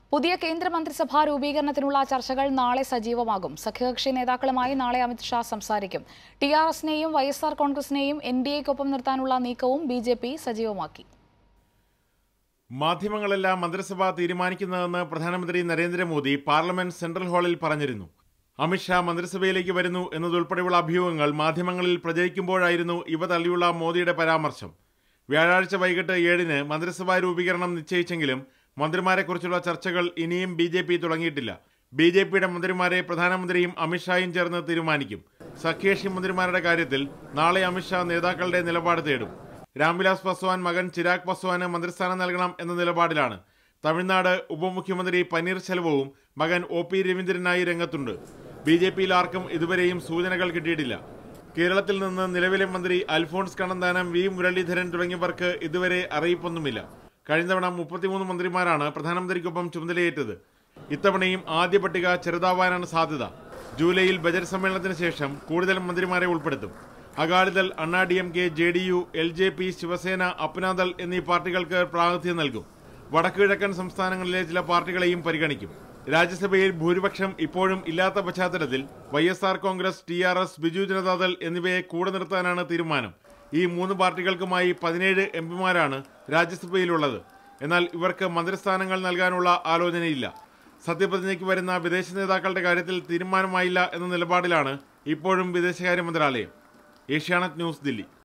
പുതിയ കേന്ദ്രമന്ത്രിസഭാ രൂപീകരണത്തിനുള്ള ചർച്ചകൾ നാളെ സജീവമാകും. സഖ്യകക്ഷി നേതാക്കളുമായി നാളെ അമിത് ഷാ സംസാരിക്കും. ടിആർഎസിനെയും വൈഎസ്ആർ കോൺഗ്രസിനെയും എൻഡിഎയ്ക്കൊപ്പം നിർത്താനുള്ള നീക്കവും ബിജെപി സജീവമാക്കി. മാധ്യമങ്ങളെല്ലാം മന്ത്രിസഭ തീരുമാനിക്കുന്നതെന്ന് പ്രധാനമന്ത്രി നരേന്ദ്രമോദി പാർലമെന്റ് സെൻട്രൽ ഹാളിൽ പറഞ്ഞിരുന്നു. അമിത്ഷാ മന്ത്രിസഭയിലേക്ക് വരുന്നു എന്നതുൾപ്പെടെയുള്ള അഭ്യൂഹങ്ങൾ മാധ്യമങ്ങളിൽ പ്രചരിക്കുമ്പോഴായിരുന്നു ഇവ തള്ളിയുള്ള മോദിയുടെ പരാമർശം. വ്യാഴാഴ്ച വൈകിട്ട് 7-ന് മന്ത്രിസഭാ രൂപീകരണം നിശ്ചയിച്ചെങ്കിലും മന്ത്രിമാരെക്കുറിച്ചുള്ള ചർച്ചകൾ ഇനിയും ബിജെപി തുടങ്ങിയിട്ടില്ല. ബിജെപിയുടെ മന്ത്രിമാരെ പ്രധാനമന്ത്രിയും അമിത്ഷായും ചേർന്ന് തീരുമാനിക്കും. സഖ്യകക്ഷി മന്ത്രിമാരുടെ കാര്യത്തിൽ നാളെ അമിത്ഷാ നേതാക്കളുടെ നിലപാട് തേടും. രാംവിലാസ് പാസ്വാൻ മകൻ ചിരാഗ് പാസ്വാന് മന്ത്രിസ്ഥാനം നൽകണം എന്ന നിലപാടിലാണ്. തമിഴ്നാട് ഉപമുഖ്യമന്ത്രി പനീർശെൽവവും മകൻ ഒ.പി. രവീന്ദ്രനായി രംഗത്തുണ്ട്. ബിജെപിയിൽ ആർക്കും ഇതുവരെയും സൂചനകൾ കിട്ടിയിട്ടില്ല. കേരളത്തിൽ നിന്ന് നിലവിലെ മന്ത്രി അൽഫോൺസ് കണ്ണന്താനം, വി മുരളീധരൻ തുടങ്ങിയവർക്ക് ഇതുവരെ അറിയിപ്പൊന്നുമില്ല. കഴിഞ്ഞ തവണ 33 മന്ത്രിമാരാണ് പ്രധാനമന്ത്രിക്കൊപ്പം ചുമതലയേറ്റത്. ഇത്തവണയും ആദ്യ പട്ടിക ചെറുതാവാനാണ് സാധ്യത. ജൂലൈയിൽ ബജറ്റ് സമ്മേളനത്തിന് ശേഷം കൂടുതൽ മന്ത്രിമാരെ ഉൾപ്പെടുത്തും. അകാലിദൾ, അണ്ണാ DMK, JDU, LJP, Shiv Sena, Apna Dal എന്നീ പാർട്ടികൾക്ക് പ്രാതിനിധ്യം നൽകും. വടക്കുകിഴക്കൻ സംസ്ഥാനങ്ങളിലെ ചില പാർട്ടികളെയും പരിഗണിക്കും. രാജ്യസഭയിൽ ഭൂരിപക്ഷം ഇപ്പോഴും ഇല്ലാത്ത പശ്ചാത്തലത്തിൽ വൈഎസ്ആർ കോൺഗ്രസ്, TRS, ബിജു ജനതാദൾ എന്നിവയെ കൂടെ നിർത്താനാണ് തീരുമാനം. ഈ 3 പാർട്ടികൾക്കുമായി 17 എംപിമാരാണ് രാജ്യസഭയിലുള്ളത്. എന്നാൽ ഇവർക്ക് മന്ത്രിസ്ഥാനങ്ങൾ നൽകാനുള്ള ആലോചനയില്ല. സത്യപ്രതിജ്ഞയ്ക്ക് വരുന്ന വിദേശ നേതാക്കളുടെ കാര്യത്തിൽ തീരുമാനമായില്ല എന്ന നിലപാടിലാണ് ഇപ്പോഴും വിദേശകാര്യ മന്ത്രാലയം. ഏഷ്യാനെറ്റ് ന്യൂസ്, ദില്ലി.